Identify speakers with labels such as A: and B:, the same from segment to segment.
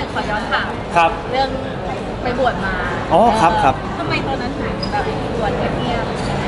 A: ขอย้อนถาม
B: ครับ
A: เรื่องไปบวชมา
B: อ๋อครับครับ
A: ทำไมตอนนั้นถึงแบบบวชเงียบ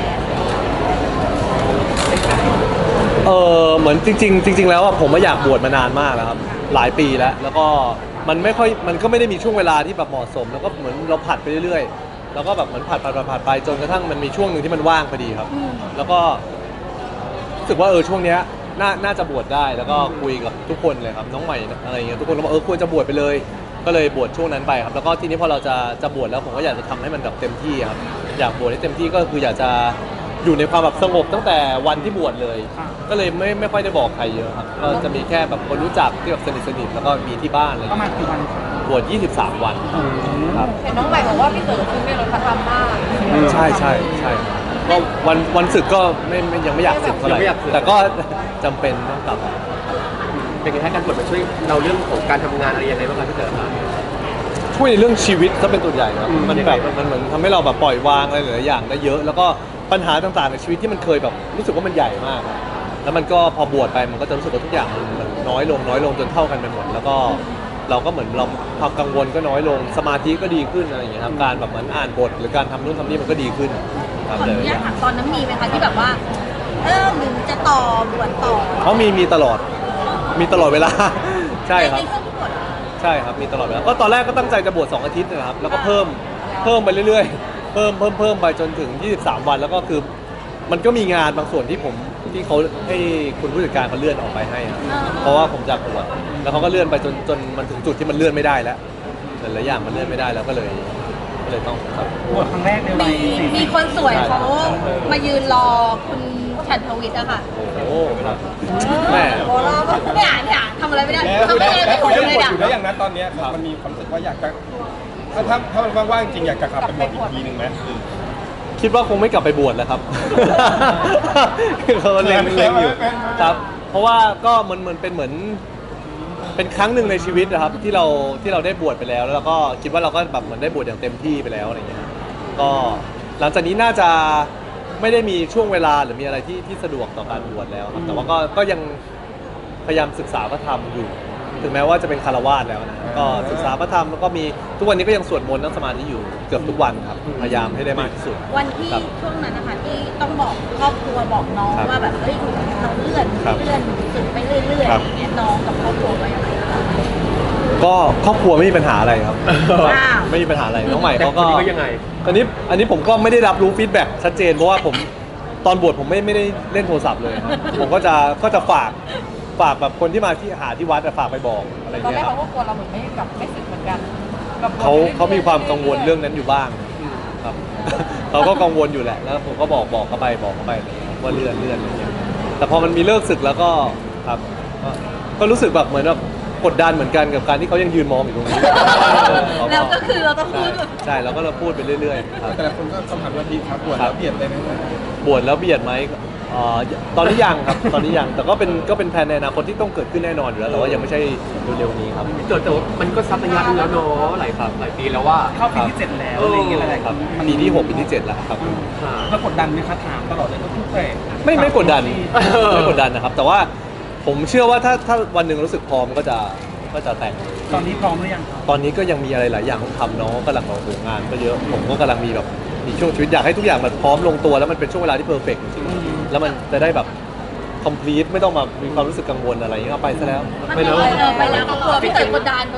B: เหมือนจริงแล้วผมอยากบวชมานานมากแล้วครับหลายปีแล้วก็มันก็ไม่ได้มีช่วงเวลาที่แบบเหมาะสมแล้วก็เหมือนเราผัดไปเรื่อยๆแล้วก็แบบเหมือนผัดไปจนกระทั่งมันมีช่วงหนึ่งที่มันว่างพอดีครับแล้วก็รู้สึกว่าช่วงเนี้ยน่าจะบวชได้แล้วก็คุยกับทุกคนเลยครับน้องใหม่อะไรอย่างเงี้ยทุกคนก็บอกควรจะบวชไปเลยก็เลยบวชช่วงนั้นไปครับแล้วก็ทีนี้พอเราจะบวชแล้วผมก็อยากจะทำให้มันแบบเต็มที่ครับอยากบวชให้เต็มที่ก็คืออยากจะอยู่ในความแบบสงบตั้งแต่วันที่บวชเลยก็เลยไม่ค่อยได้บอกใครเยอะครับก็จะมีแค่แบบคนรู้จักที่แบบสนิทแล้วก็มีที่บ้านอะไรประมาณกี่วันบวช23 วันครับ
A: เห็นน้องใหม่บอกว่าพี่เต๋อคือไม่ลดพระธรรมมาก
B: ใช่ก็วันศึกก็ยังไม่อยากศึกเท่าไหร่แต่ก็จำเป็นต้องกลับ
C: เป็นไงให้การบวชมาช่วยเราเรื่องของการทำงานอะไรยังไงบ้างครับพี่เต๋อครับ
B: ช่วยในเรื่องชีวิตถ้าเป็นตัวใหญ่ครับมันแบบมันเหมือนทำให้เราแบบปล่อยวางอะไรหลายอย่างได้เยอะแล้วก็ปัญหาต่างๆในชีวิตที่มันเคยแบบรู้สึกว่ามันใหญ่มากแล้วมันก็พอบวชไปมันก็จะรู้สึกว่าทุกอย่างมันน้อยลงจนเท่ากันไปหมดแล้วก็เราก็เหมือนเราความกังวลก็น้อยลงสมาธิก็ดีขึ้นอะไรอย่างเงี้ยครับการแบบเหมือนอ่านบทหรือการทำนู่นทำนี่มันก็ดีขึ้นครับเลย
A: อยากถามตอนนั้นมีไหมคะที่แบบว่าหรือจะต่อบวชต่อ
B: เขามีตลอดเวลาใช่ครับใช่ครับมีตลอดเวลาก็ตอนแรกก็ตั้งใจจะบวช2 อาทิตย์นะครับแล้วก็เพิ่มไปเรื่อยๆเพิ่มไปจนถึง23 วันแล้วก็คือมันก็มีงานบางส่วนที่เขาให้คุณผู้จัดการเขาเลื่อนออกไปให้เพราะว่าผมจะบวชแล้วเขาก็เลื่อนไปจนมันถึงจุดที่มันเลื่อนไม่ได้แล้วหลายอย่างมันเลื่อนไม่ได้แล้วก็เลยต้อง
D: บวชครั้งแรกในวัย
A: มีคนสวยเขามายืนรอคุณฉันทวิทย์อะค่ะ
B: โอ้ครับแม่
A: โอ้รอไม่อ่านทำอะไรไม่ได้ทำอะไรไม่ถูกเลย
D: อะอยู่ได้อย่างนั้นตอนนี้มันมีความรู้สึกว่าอยากจะถ้ามันว่างๆจริงอยากจะกลับไปบวชอีกทีนึงไหม
B: คิดว่าคงไม่กลับไปบวชแล้วครับเขาเล็งอยู่ครับเพราะว่าก็มันเป็นครั้งหนึ่งในชีวิตนะครับที่เราได้บวชไปแล้วแล้วก็คิดว่าเราก็แบบเหมือนได้บวชอย่างเต็มที่ไปแล้วอะไรเงี้ยก็หลังจากนี้น่าจะไม่ได้มีช่วงเวลาหรือมีอะไรที่สะดวกต่อการบวชแล้วครับแต่ว่าก็ยังพยายามศึกษาพระธรรมอยู่ถึงแม้ว่าจะเป็นคฤหัสถ์แล้วนะก็ศึกษาพระธรรมแล้วก็มีทุกวันนี้ก็ยังสวดมนต์นั่งสมาธิอยู่เกือบทุกวันครับพยายามให้ได้มากที่สุด
A: วันที่ช่วงนั้นนะคะที่ต้องบอกครอบครัวบอกน้องว่าแบบเราเลื่อนสึกไปเรื่อยๆอย่างเงี้ยน้องกับครอบครัวว่ายังไง
B: ก็ครอบครัวไม่มีปัญหาอะไรครับไม่มีปัญหาอะไรน้องใหม่เขาก็
C: ยังไง
B: อันนี้ผมก็ไม่ได้รับรู้ฟีดแบ็กชัดเจนเพราะว่าผมตอนบวชผมไม่ได้เล่นโทรศัพท์เลยผมก็จะฝากแบบคนที่มาที่หาที่วัดฝากไปบอกอะไรอย่างเงี้ยครับตอนแรกเขาก็กลัวเราเหมือนไม่สึกเหมือนกันเขามีความกังวลเรื่องนั้นอยู่บ้างครับเขาก็กังวลอยู่แหละแล้วผมก็บอกเขาไปว่าเลื่อนอะไรอย่างเงี้ยแต่พอมันมีเลิกสึกแล้วก็ครับก็รู้สึกแบบเหมือนแบบกดดันเหมือนกันกับการที่เขายังยืนมองอยู่ตรงนี้
A: แล้วก็คือเราต้องพูด
B: ใช่เราก็พูดไปเรื่อยๆ
D: แต่ละคนก็คำถามว่าดีครับบวชแล้วเบียดเลยไหม
B: บวชแล้วเบียดไหมตอนนี้ยังครับตอนนี้ยังแต่ก็เป็นแผนในอนาคตที่ต้องเกิดขึ้นแน่นอนอยู่แล้วแต่ว่ายังไม่ใช่เร็วๆนี้ครับ
C: แต่ว่ามันก็ซับระยะนึงแล้วเนาะหลายปีแล้วว่า
D: เข้าปีที่7แล้วอะไรอย่างเงี้ยอะไร
B: ครับปีที่6ปีที่7แล้วครับ
D: แล้วกดดันไหมครับถามตลอดเลยก็พูดไป
B: ไม่กดดันนะครับแต่ว่าผมเชื่อว่าถ้าวันหนึ่งรู้สึกพร้อมก็จะแต่ง
D: ตอนนี้พร้อมหรือยัง
B: ตอนนี้ก็ยังมีอะไรหลายอย่างต้องทำเนาะกำลังของงานก็เยอะผมก็กำลังมีแบบมีช่วงชีวิตอยากให้ทุกอย่างมันพร้อมลงตัวแล้วมันเป็นช่วงเวลาที่เพอร์เฟกต์จริงๆแล้วมันจะได้แบบcomplete ไม่ต้องมามีความรู้สึกกังวลอะไรอย่างเงี้ยไปซะแล้ว
A: ไปแล้วก็กลัวพี่เต๋อกดดัน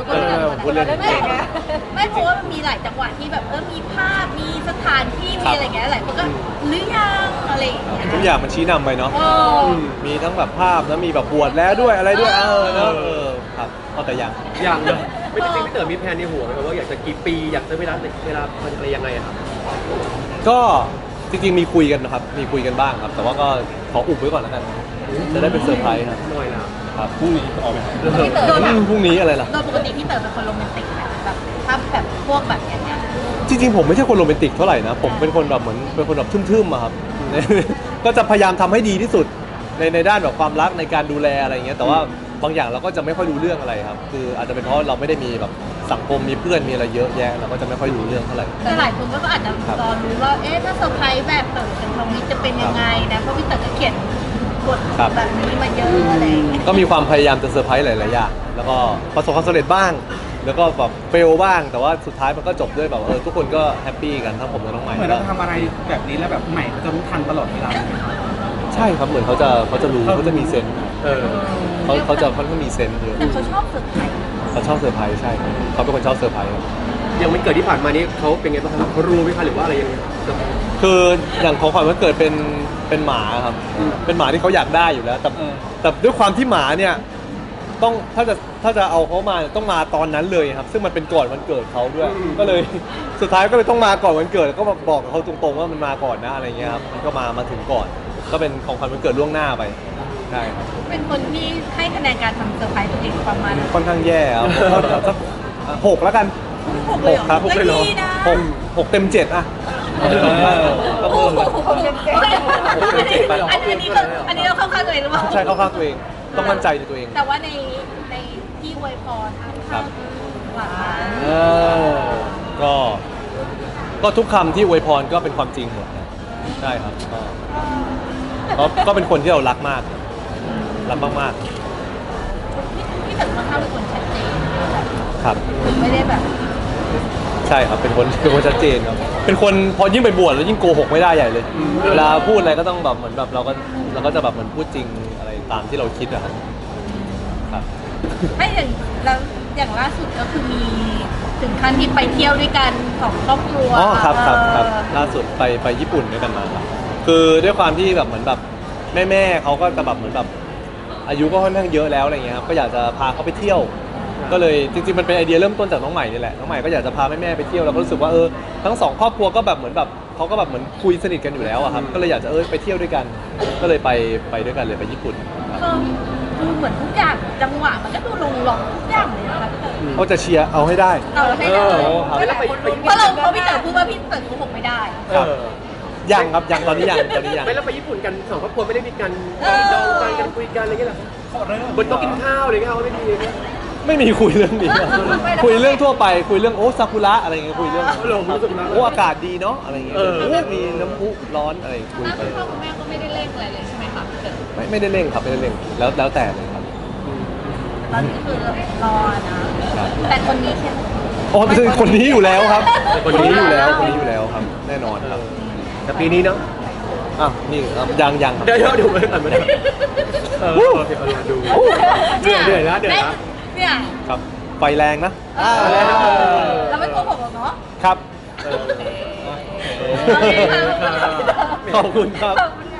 A: ไม่เพราะว่ามันมีหลายจังหวะที่แบบมีภาพมีสถานที่มีอะไรเงี้ยหลายคนก็หรือยังอะไรอย่างเงี้ย
B: ทุกอย่างมันชี้นำไปเนาะมีทั้งแบบภาพแล้วมีแบบบวชแล้วด้วยอะไรด้วยเนอะครับเอาแต่อย่าง
C: เลยไม่จริงพี่เต๋อมีแผนในหัวไหมว่าอยากจะกี่ปีอยากจะเวลาอะไรยังไงครับ
B: ก็จริงๆมีคุยกันนะครับมีคุยกันบ้างครับแต่ว่าก็ขออุบไว้ก่อนแล้วกันจะได้เป็นเซอร์ไพรส์ครับ
C: หน่อยนะครับ
D: พรุ่งนี้ออกไหม
B: พรุ่งนี้อะไรล่ะ
A: โดยปกติพี่เต๋อเป็นคนโรแมนติกแบบถ้าแบบพวกแบบอย่างเงี้ย
B: จริงๆผมไม่ใช่คนโรแมนติกเท่าไหร่นะผมเป็นคนแบบเหมือนเป็นคนแบบทึ่มๆอะครับก็จะพยายามทำให้ดีที่สุดในด้านแบบความรักในการดูแลอะไรอย่างเงี้ยแต่ว่าบางอย่างเราก็จะไม่ค่อยรู้เรื่องอะไรครับคืออาจจะเป็นเพราะเราไม่ได้มีแบบสังคมมีเพื่อนมีอะไรเยอะแยะเราก็จะไม่ค่อยรู้เรื่องเท่าไหร่
A: แต่หลายคนก็อาจจะรอรู้ว่าถ้าเซอร์ไพรส์แบบเต๋อกับน้องมิจะเป็นยังไงนะเพราะพี่เต๋อก็เขียนบทแบบนี้มาเยอะอะไร
B: ก็มีความพยายามจะเซอร์ไพรส์หลายๆอย่างแล้วก็ประสบความสำเร็จบ้างแล้วก็แบบเฟลบ้างแต่ว่าสุดท้ายมันก็จบด้วยแบบทุกคนก็แฮปปี้กันทั้งผมและน้องใหม่
E: เหมือนเราทำอะไรแบบนี้แล้วแบบใหม่จะรู้ทันตลอดเวลาเลยไหมครับ
B: ใช่ครับเหมือนเขาจะรู้เขาจะมีเซนส์
C: เออ
B: เขาจะค่อนข้างมีเซนส์เยอะ
A: แต่เขาชอบเซอร์ไพรส์
B: เขาชอบเซอร์ไพรส์ใช่ครับเขาเป็นคนชอบเซอร์ไพรส์ครับ
C: อย่างวันเกิดที่ผ่านมานี้เขาเป็นไงบ้างครับเขารู้ไหมคะหรือว่าอะไรยังไง
B: คืออย่างของขวัญวันเกิดเป็นหมาครับเป็นหมาที่เขาอยากได้อยู่แล้วแต่ด้วยความที่หมาเนี่ยต้องถ้าจะเอาเขามาต้องมาตอนนั้นเลยครับซึ่งมันเป็นก่อนวันเกิดเขาด้วย ก็เลยสุดท้ายก็เลยต้องมาก่อนวันเกิดแล้วก็มาบอกกับเขาตรงๆว่ามันมาก่อนนะอะไรเงี้ยครับมันก็มาถึงก่อน ก็เป็นของขวัญวันเกิดล่วงหน้าไปใช่ครับ
A: เป็นคนที่ให้คะแนนการทำเซอร์ไพรส์ตัวเองประมาณ
B: ค่อนข้างแย่ครับก็สัก6แล้วกัน
A: 6เลยเหรอ
B: ครับ
A: ก็ดีนะ
B: 6เต็ม7อ่ะก็
A: โอ้
B: เพิ่ม
A: โหอันนี้เราเข้าข้างตัวเองหรือเปล่า
B: ใช่เข้าข้างตัวเองต้องมั่นใจในตัวเอง
A: แต่ว่าในที่อวยพรข้างหวาน
B: ก็ทุกคำที่อวยพรก็เป็นความจริงหมดนะใช่ครับก็เป็นคนที่เรารักมากรักมาก
A: พี่ตึกค่อนข้างเป็นคนชัดเจน
B: ๆครับ
A: ไม่ได้แบบ
B: ใช่ครับเป็นคนชัดเจนครับเป็นคนพอยิ่งไปบวชแล้วยิ่งโกหกไม่ได้ใหญ่เลยเวลาพูดอะไรก็ต้องแบบเหมือนแบบเราก็จะแบบเหมือนพูดจริงอะไรตามที่เราคิดอะครับครับ
A: ไม่อย่างล่าสุดก็คือมีถึงขั้นที่ไปเที่ยวด้วยกันของครอบครัว
B: อ๋อครับล่าสุดไปญี่ปุ่นด้วยกันมาครับคือด้วยความที่แบบเหมือนแบบแม่เขาก็จะแบบเหมือนแบบอายุก็ค่อนข้างเยอะแล้วอะไรเงี้ยครับก็อยากจะพาเขาไปเที่ยว ก็เลยจริงๆมันเป็นไอเดียเริ่มต้นจากน้องใหม่นี่แหละน้องใหม่ก็อยากจะพาแม่ไปเที่ยวแล้วก็รู้สึกว่าทั้งสองครอบครัวก็แบบเหมือนแบบเขาก็แบบเหมือนคุยสนิทกันอยู่แล้วอะครับก็เลยอยากจะไปเที่ยวด้วยกัน ก็เลยไปด้วยกันเลยไปญี่ปุ่นครับ
A: คือเหมือนทุกอย่างจังหวะมันก็ดูลงล็อกทุกอย่างเลยนะคะพี่เต๋อ
B: เขาจะเชียร์เอาให้ได้
A: เอาให้ได้
B: ครับ
C: แล้วไป
A: เพราะพี่เต๋อพูดว่าพี่เต๋อโกหกไม่ได้
B: ครับยังครับยังตอนนี้ยัง
C: ไม่แล้วไปญี่ปุ่นกันสองครอบครัวไม่ได้มีการดองใจกันคุยกันอะไรเงี้ยหรอ
E: เขาเริ่ม
C: บนโต๊ะกินข้าวอะไรเงี้ยเขาไม่มี
B: ไม่มีคุยเรื่องนี้ครับคุยเรื่องทั่วไปคุยเรื่องซากุระอะไรเงี้ยคุยเรื่อง
C: หลงรู้สึกนะ
B: อากาศดีเนาะอะไรเงี้ยมีน้ำพุร้อนอะไรคุยไป
A: พ่อคุณแม่ก็ไม่ได้เร่งอะไรเลยใช่ไหมคะพี่เต๋อ
B: ไม่ได้เร่งครับไม่ได้เร่งแล้วแต่เลยครับ
A: ตอนนี้คือรอนะครับ แต่คนนี้ใช่ไหม
B: อ๋อคือคนนี้อยู่แล้วครับคนนี้อยู่แล้วครับแน่นอนครับ
C: แต่ปีนี้เนาะ
B: อ่ะนี่ครับยังครับ
C: เดี๋ยวไม่ทันไม่ได้โอเคเอาละดูเดือดแล้ว
A: เนี่ย
B: ครับไฟแรงนะ
A: เราไม่โกหกหรอกเนาะ
B: ครับ
A: โอเคค่ะ
B: ขอบคุณครับ
A: ขอบคุณ